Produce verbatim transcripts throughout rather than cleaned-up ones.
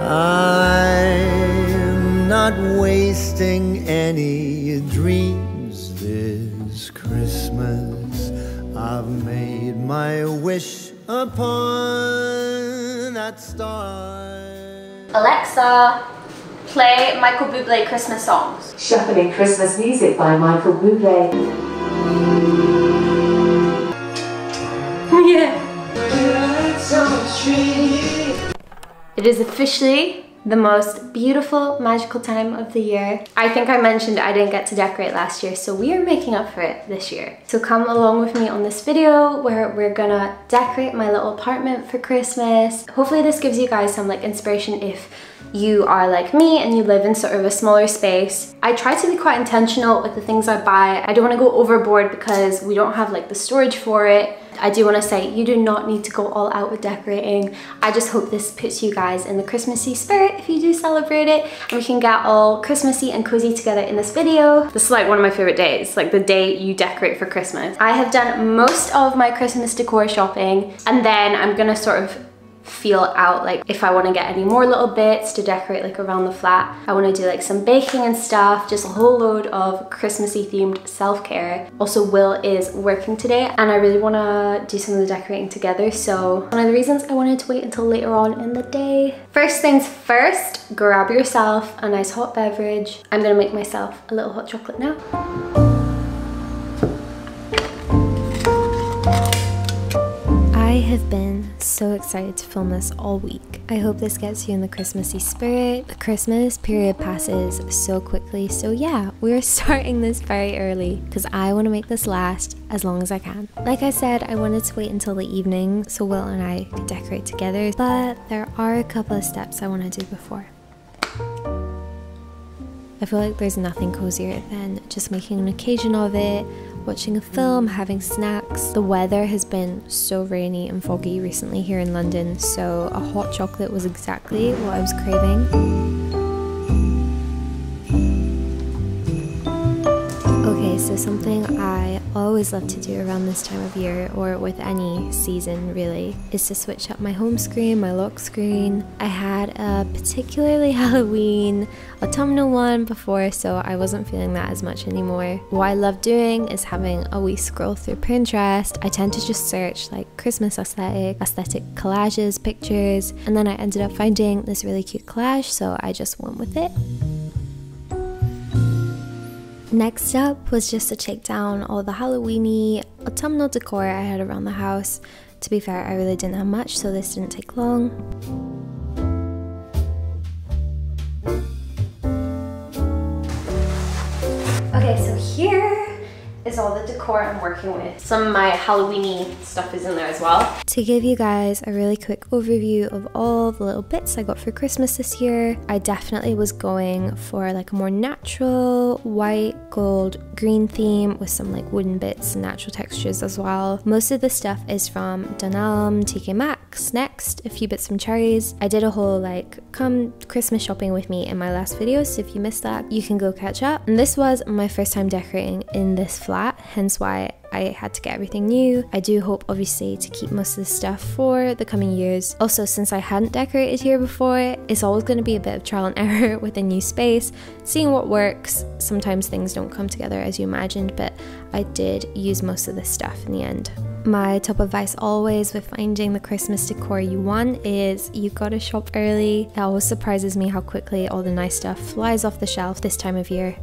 I'm not wasting any dreams this Christmas. I've made my wish upon that star. Alexa, play Michael Bublé Christmas songs. Shuffling Christmas music by Michael Bublé. Yeah. It is officially the most beautiful, magical time of the year. I think I mentioned I didn't get to decorate last year, so we are making up for it this year. So come along with me on this video where we're gonna decorate my little apartment for Christmas. Hopefully this gives you guys some like inspiration if you are like me and you live in sort of a smaller space. I try to be quite intentional with the things I buy. I don't want to go overboard because we don't have like the storage for it. I do want to say you do not need to go all out with decorating. I just hope this puts you guys in the Christmassy spirit if you do celebrate it, and we can get all Christmassy and cozy together in this video. This is like one of my favorite days, like the day you decorate for Christmas. I have done most of my Christmas decor shopping, and then I'm gonna sort of feel out like if I want to get any more little bits to decorate like around the flat. I want to do like some baking and stuff, just a whole load of Christmassy themed self-care. Also, Will is working today and I really want to do some of the decorating together, so one of the reasons I wanted to wait until later on in the day. First things first, grab yourself a nice hot beverage. I'm gonna make myself a little hot chocolate now. I have been so excited to film this all week. I hope this gets you in the Christmassy spirit. The Christmas period passes so quickly, so yeah, we're starting this very early because I want to make this last as long as I can. Like I said, I wanted to wait until the evening so Will and I could decorate together, but there are a couple of steps I want to do before. I feel like there's nothing cozier than just making an occasion of it, watching a film, having snacks. The weather has been so rainy and foggy recently here in London, so a hot chocolate was exactly what I was craving. Okay, so something I always love to do around this time of year, or with any season really, is to switch up my home screen, my lock screen. I had a particularly Halloween autumnal one before, so I wasn't feeling that as much anymore. What I love doing is having a wee scroll through Pinterest. I tend to just search like Christmas aesthetic, aesthetic collages, pictures, and then I ended up finding this really cute collage, so I just went with it. Next up was just to take down all the Halloween-y autumnal decor I had around the house. To be fair, I really didn't have much, so this didn't take long. Okay, so here is all the decor I'm working with. Some of my Halloween-y stuff is in there as well. To give you guys a really quick overview of all the little bits I got for Christmas this year, I definitely was going for like a more natural white, gold, green theme with some like wooden bits and natural textures as well. Most of the stuff is from Dunelm, T K Maxx, Next, a few bits from Cherries. I did a whole like come Christmas shopping with me in my last video, so if you missed that, you can go catch up. And this was my first time decorating in this flat, hence why I had to get everything new. I do hope obviously to keep most of the stuff for the coming years. Also, since I hadn't decorated here before, it's always going to be a bit of trial and error with a new space, seeing what works. Sometimes things don't come together as you imagined, but I did use most of this stuff in the end. My top advice always with finding the Christmas decor you want is you've got to shop early. It always surprises me how quickly all the nice stuff flies off the shelf this time of year.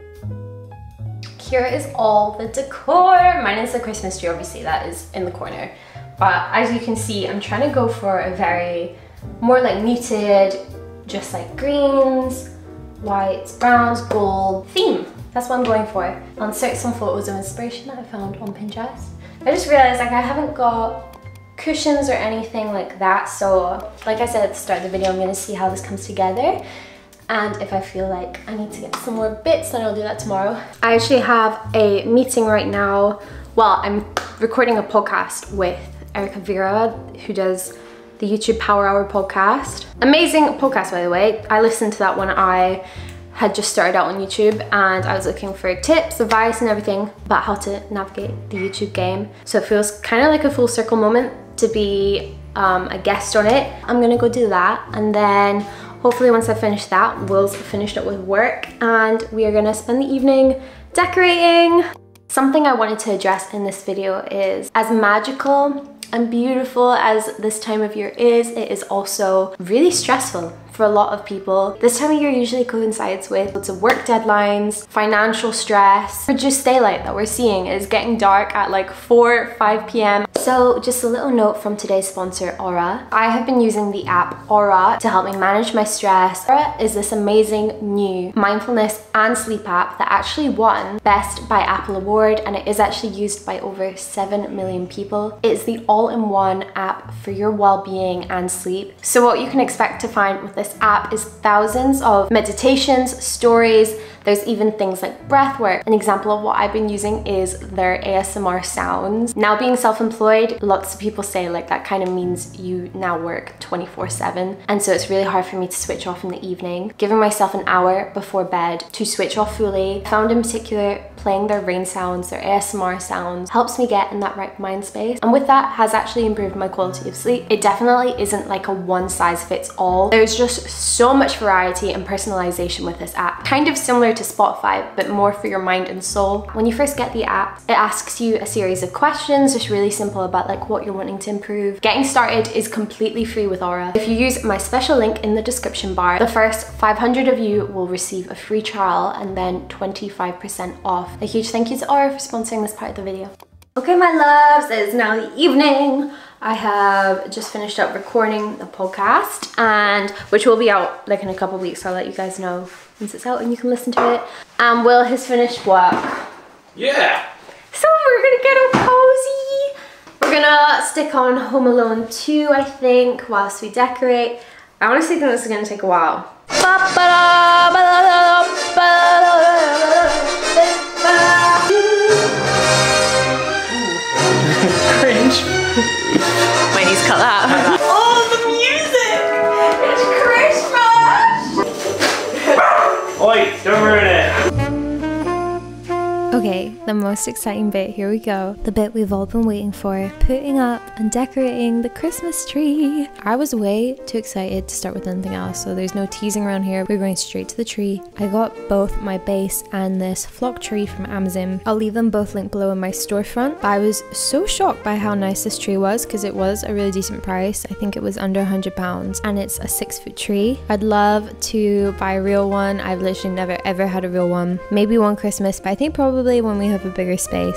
Here is all the decor. Mine is the Christmas tree, obviously that is in the corner. But as you can see, I'm trying to go for a very more like muted, just like greens, whites, browns, gold theme. That's what I'm going for. I'll insert some photos of inspiration that I found on Pinterest. I just realized like I haven't got cushions or anything like that, so like I said at the start of the video, I'm gonna see how this comes together. And if I feel like I need to get some more bits, then I'll do that tomorrow. I actually have a meeting right now. Well, I'm recording a podcast with Erica Vera, who does the YouTube Power Hour podcast. Amazing podcast, by the way. I listened to that when I had just started out on YouTube and I was looking for tips, advice and everything about how to navigate the YouTube game. So it feels kind of like a full circle moment to be um, a guest on it. I'm gonna go do that, and then Hopefully once I finish that, Will's finished up with work and we are gonna spend the evening decorating. Something I wanted to address in this video is, as magical and beautiful as this time of year is, it is also really stressful for a lot of people. This time of year usually coincides with lots of work deadlines, financial stress, or just daylight that we're seeing. It is getting dark at like four, five p m So just a little note from today's sponsor, Aura. I have been using the app Aura to help me manage my stress. Aura is this amazing new mindfulness and sleep app that actually won Best by Apple Award, and it is actually used by over seven million people. It's the all-in-one app for your well-being and sleep. So what you can expect to find with this app is thousands of meditations, stories. There's even things like breath work. An example of what I've been using is their A S M R sounds. Now being self-employed, lots of people say like that kind of means you now work twenty-four seven. And so it's really hard for me to switch off in the evening. Giving myself an hour before bed to switch off fully. I found in particular playing their rain sounds, their A S M R sounds, helps me get in that right mind space. And with that has actually improved my quality of sleep. It definitely isn't like a one size fits all. There's just so much variety and personalization with this app. Kind of similar to Spotify, but more for your mind and soul. When you first get the app, it asks you a series of questions, just really simple about like what you're wanting to improve. Getting started is completely free with Aura. If you use my special link in the description bar, the first five hundred of you will receive a free trial and then twenty-five percent off. A huge thank you to Aura for sponsoring this part of the video. Okay, my loves, it is now the evening. I have just finished up recording the podcast, and which will be out like in a couple of weeks. So I'll let you guys know once it's out and you can listen to it. And Will has finished work. Yeah. So we're gonna get all cozy. We're gonna stick on Home Alone two, I think, whilst we decorate. I honestly think this is gonna take a while. Cringe. Might need to cut that. Oh, the music! It's Christmas! Oi, don't ruin it. Okay, the most exciting bit, here we go. The bit we've all been waiting for. Putting up and decorating the Christmas tree. I was way too excited to start with anything else, so there's no teasing around here. We're going straight to the tree. I got both my base and this flock tree from Amazon. I'll leave them both linked below in my storefront. But I was so shocked by how nice this tree was, because it was a really decent price. I think it was under a hundred pounds, and it's a six foot tree. I'd love to buy a real one. I've literally never ever had a real one. Maybe one Christmas, but I think probably when we have a bigger space.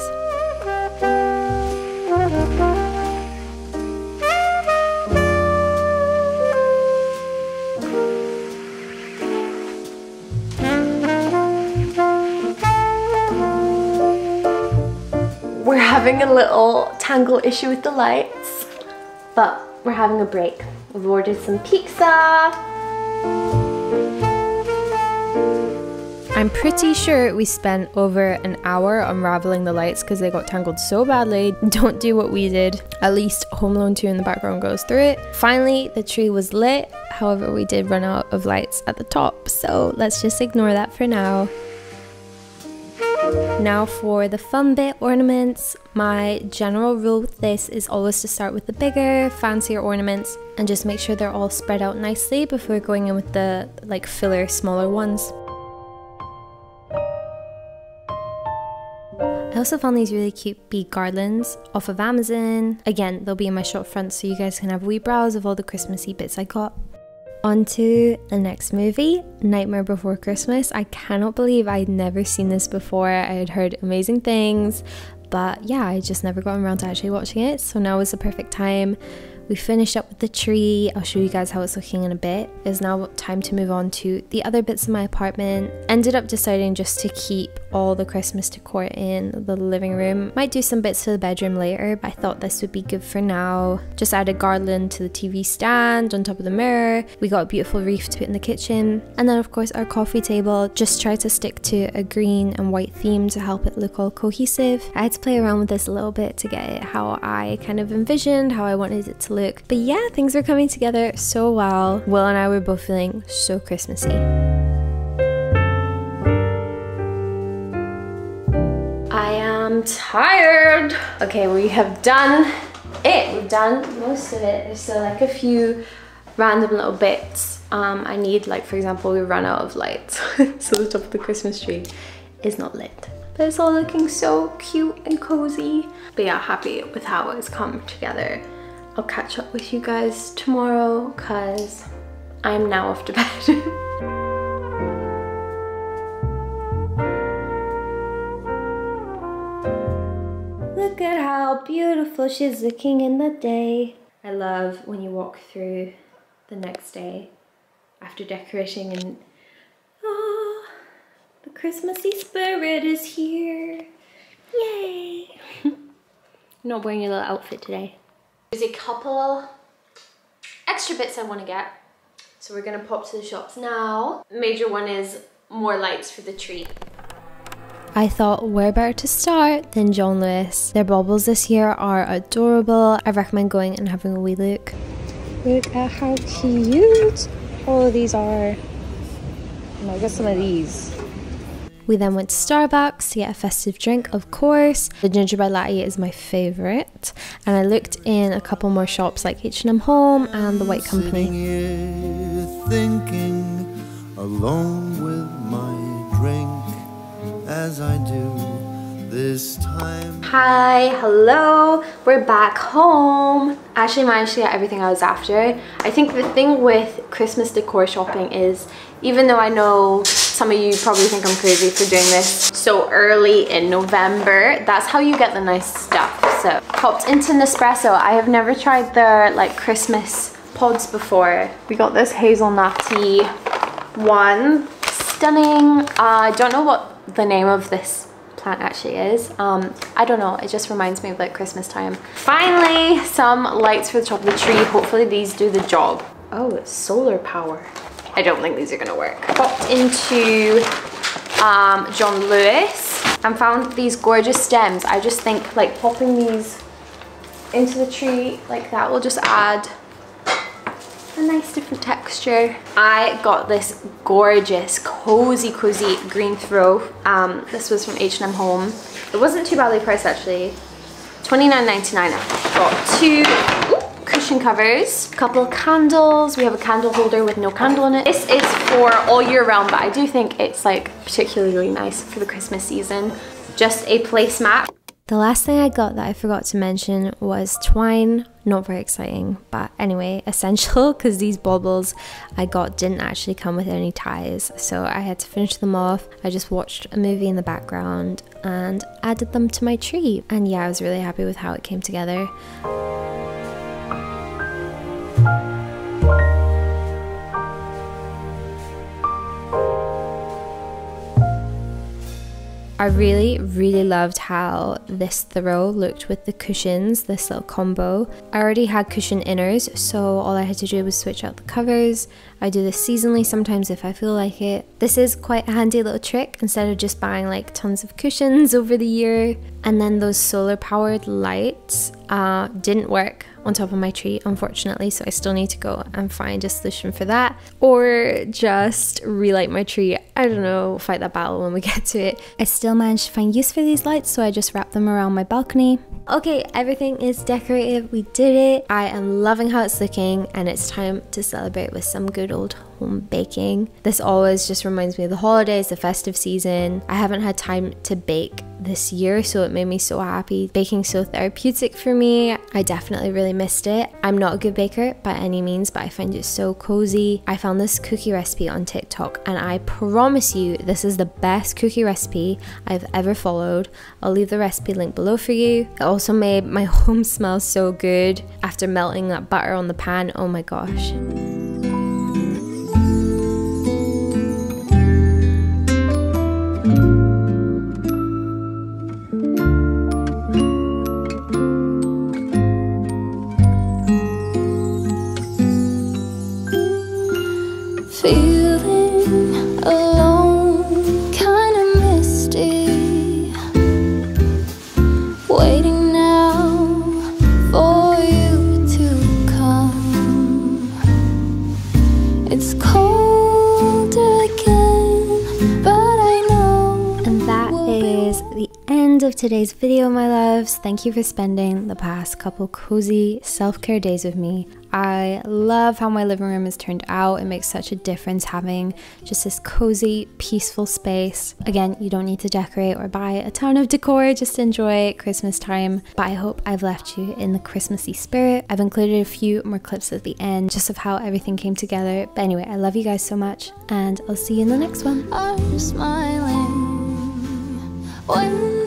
We're having a little tangle issue with the lights, but we're having a break. We've ordered some pizza. I'm pretty sure we spent over an hour unraveling the lights because they got tangled so badly. Don't do what we did. At least Home Alone two in the background goes through it. Finally, the tree was lit. However, we did run out of lights at the top, so let's just ignore that for now. Now for the fun bit, ornaments. My general rule with this is always to start with the bigger, fancier ornaments and just make sure they're all spread out nicely before going in with the like filler, smaller ones. I also found these really cute bead garlands off of Amazon. Again, they'll be in my shop front so you guys can have a wee browse of all the Christmassy bits I got. On to the next movie, Nightmare Before Christmas. I cannot believe I'd never seen this before. I had heard amazing things, but yeah, I just never got around to actually watching it. So now is the perfect time. We finished up with the tree. I'll show you guys how it's looking in a bit. It's now time to move on to the other bits of my apartment. Ended up deciding just to keep all the Christmas decor in the living room. Might do some bits to the bedroom later, but I thought this would be good for now. Just add a garland to the T V stand on top of the mirror. We got a beautiful wreath to put in the kitchen. And then of course our coffee table. Just try to stick to a green and white theme to help it look all cohesive. I had to play around with this a little bit to get it how I kind of envisioned, how I wanted it to look. But yeah, things are coming together so well. Will and I were both feeling so Christmassy. I am tired. Okay, we have done it. We've done most of it. There's still like a few random little bits um, I need. Like for example, we ran out of lights, so the top of the Christmas tree is not lit. But it's all looking so cute and cozy. But yeah, happy with how it's come together. I'll catch up with you guys tomorrow because I'm now off to bed. Look at how beautiful she's looking in the day. I love when you walk through the next day after decorating and oh, the Christmassy spirit is here. Yay! Not wearing your little outfit today. There's a couple extra bits I want to get, so we're gonna pop to the shops now. Major one is more lights for the tree. I thought where better to start than John Lewis. Their baubles this year are adorable. I recommend going and having a wee look. Look at how cute all of these are. Oh, I got some of these. We then went to Starbucks to get a festive drink, of course. The gingerbread latte is my favourite. And I looked in a couple more shops like H and M Home and The White Company. Sitting here thinking, alone with my drink, as I do this time. Hi, hello, we're back home. I actually managed to get everything I was after. I think the thing with Christmas decor shopping is, even though I know some of you probably think I'm crazy for doing this so early in November, that's how you get the nice stuff. So, popped into Nespresso. I have never tried their like Christmas pods before. We got this hazelnutty one. Stunning. Uh, I don't know what the name of this plant actually is. Um, I don't know, it just reminds me of like Christmas time. Finally, some lights for the top of the tree. Hopefully these do the job. Oh, it's solar power. I don't think these are gonna work. Popped into um, John Lewis and found these gorgeous stems. I just think like popping these into the tree like that will just add a nice different texture. I got this gorgeous cozy cozy green throw. Um, this was from H and M Home. It wasn't too badly priced actually. twenty-nine ninety-nine. I got two ooh, cushion covers, a couple of candles. We have a candle holder with no candle in it. This is for all year round, but I do think it's like particularly nice for the Christmas season. Just a placemat. The last thing I got that I forgot to mention was twine. Not very exciting, but anyway, essential because these baubles I got didn't actually come with any ties, so I had to finish them off. I just watched a movie in the background and added them to my tree, and yeah, I was really happy with how it came together. I really, really loved how this throw looked with the cushions, this little combo. I already had cushion inners, so all I had to do was switch out the covers. I do this seasonally sometimes if I feel like it. This is quite a handy little trick instead of just buying like tons of cushions over the year. And then those solar powered lights uh, didn't work on top of my tree, unfortunately, so I still need to go and find a solution for that, or just relight my tree. I don't know, fight that battle when we get to it. I still managed to find use for these lights, so I just wrapped them around my balcony. Okay, everything is decorated, we did it. I am loving how it's looking, and it's time to celebrate with some good old home baking. This always just reminds me of the holidays, the festive season. I haven't had time to bake this year, so it made me so happy. Baking's so therapeutic for me. I definitely really missed it. I'm not a good baker by any means, but I find it so cozy. I found this cookie recipe on TikTok, and I promise you this is the best cookie recipe I've ever followed. I'll leave the recipe link below for you. It also made my home smell so good after melting that butter on the pan. Oh my gosh. Feeling alone, kinda misty, waiting now for you to come. It's cold again, but I know. And that is the end end of today's video, my loves. Thank you for spending the past couple cozy self-care days with me. I love how my living room has turned out. It makes such a difference having just this cozy, peaceful space. Again, you don't need to decorate or buy a ton of decor, just enjoy Christmas time. But I hope I've left you in the Christmassy spirit. I've included a few more clips at the end just of how everything came together. But anyway, I love you guys so much, and I'll see you in the next one. I'm smiling when